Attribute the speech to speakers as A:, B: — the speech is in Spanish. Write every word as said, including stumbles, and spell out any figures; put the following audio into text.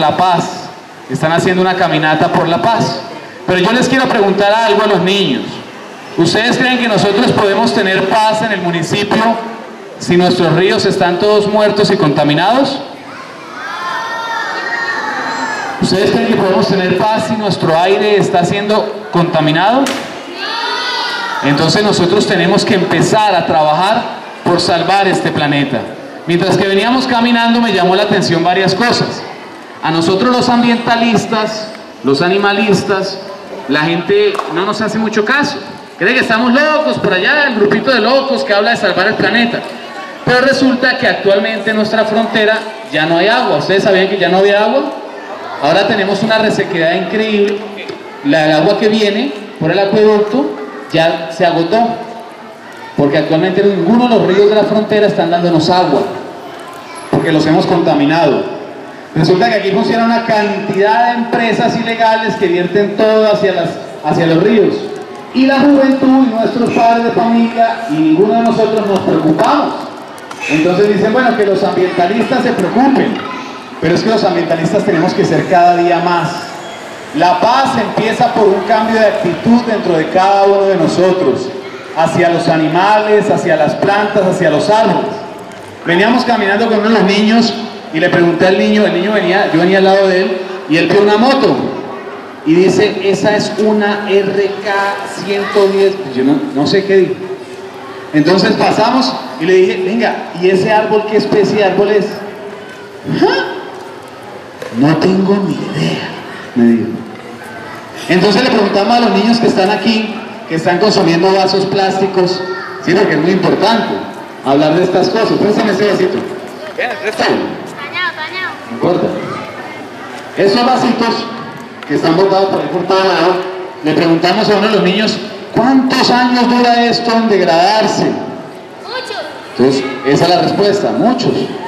A: la paz, están haciendo una caminata por la paz. Pero yo les quiero preguntar algo a los niños. ¿Ustedes creen que nosotros podemos tener paz en el municipio si nuestros ríos están todos muertos y contaminados? ¿Ustedes creen que podemos tener paz si nuestro aire está siendo contaminado? Entonces nosotros tenemos que empezar a trabajar por salvar este planeta. Mientras que veníamos caminando me llamó la atención varias cosas. A nosotros los ambientalistas, los animalistas, la gente no nos hace mucho caso. Cree que estamos locos por allá, el grupito de locos que habla de salvar el planeta. Pero resulta que actualmente en nuestra frontera ya no hay agua. ¿Ustedes sabían que ya no había agua? Ahora tenemos una resequedad increíble. La, el agua que viene por el acueducto ya se agotó, porque actualmente ninguno de los ríos de la frontera están dándonos agua, porque los hemos contaminado. Resulta que aquí funciona una cantidad de empresas ilegales que vierten todo hacia, las, hacia los ríos. Y la juventud y nuestros padres de familia y ninguno de nosotros nos preocupamos. Entonces dicen, bueno, que los ambientalistas se preocupen, pero es que los ambientalistas tenemos que ser cada día más. La paz empieza por un cambio de actitud dentro de cada uno de nosotros, hacia los animales, hacia las plantas, hacia los árboles. Veníamos caminando con uno de los niños y le pregunté al niño, el niño venía, yo venía al lado de él y él vio una moto y dice, esa es una R K ciento diez, yo no, no sé qué dijo. Entonces pasamos y le dije, venga, ¿y ese árbol qué especie de árbol es? ¿Ah? No tengo ni idea, me dijo. Entonces le preguntamos a los niños que están aquí, que están consumiendo vasos plásticos, sí, porque es muy importante hablar de estas cosas. Préstame ese vasito. Préstame.
B: Dañado, dañado.
A: No importa. Esos vasitos que están botados por ahí por todo lado, le preguntamos a uno de los niños, ¿cuántos años dura esto en degradarse?
B: Muchos.
A: Entonces, esa es la respuesta, muchos.